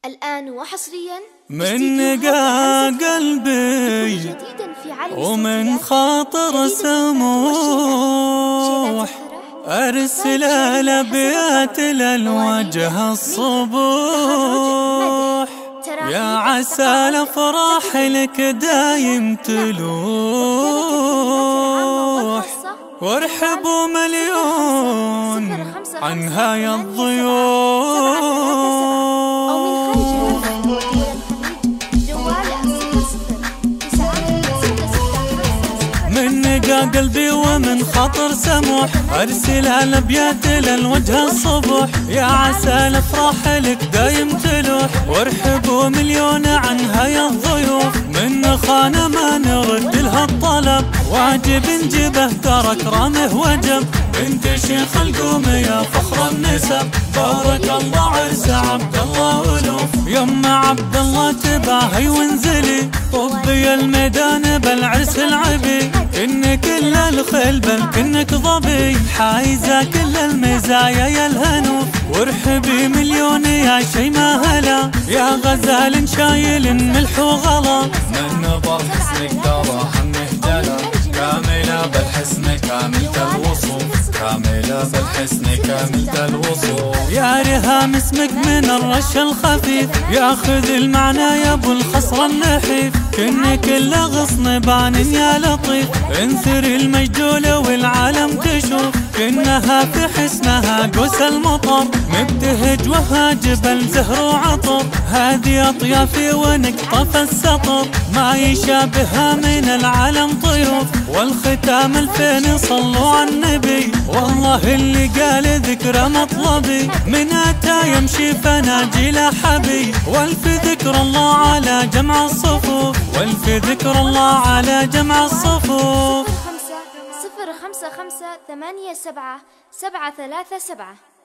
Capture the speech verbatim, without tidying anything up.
الآن وحصريا من نقا قلبي ومن خاطر سموح أرسل الأبيات للوجه الصبوح، يا عسى الأفراح لك دايم تلوح، وارحبوا مليون عنها يا الضيوف. من نقا قلبي ومن خاطر سموح أرسل الأبيات للوجه الصبوح، يا عسى الأفراح لك دايم تلوح، وارحبوا مليون عنها يا الضيوف. من خانة ما نرد لها الطلب، واجب نجبه ترى كرامه وجب. بنت شيخ القوم يا فخر النسب، بارك الله عرس عبد الله ألوف. يما عبد الله تباهي وانزلي، طبي الميدان بالعرس العبي. كنك كل الخيل بل كنك ظبي، حايزة كل المزايا يا الهنوف. وارحبي مليون يا شي ما هلا، يا غزال شايل ملح وغلا. من نظر حسنك ترى همه جلا، كاملة بالحسن كاملة الوصوف، كاملة بالحسن كاملة الوصوف. يا رهام اسمك من الرش الخفيف، ياخذ المعنى يا ابو الخصر النحيف. كنك كل غصن بان يا لطيف، انثري المجدولة والعالم تشوف. كنها في حسنها قوس المطر، مبتهج وها جبل زهر وعطر. هذه اطيافي ونقطف السطر، ما يشابهها من العالم طيوف. والختام الفين صلوا على النبي، والله اللي قال ذكر مطلبي. من اتى يمشي فناجي لحبي، والف ذكر الله على جمع الصفوف، والف ذكر الله على جمع الصفوف. صفر خمسة خمسة ثمانية سبعة سبعة ثلاثة سبعة.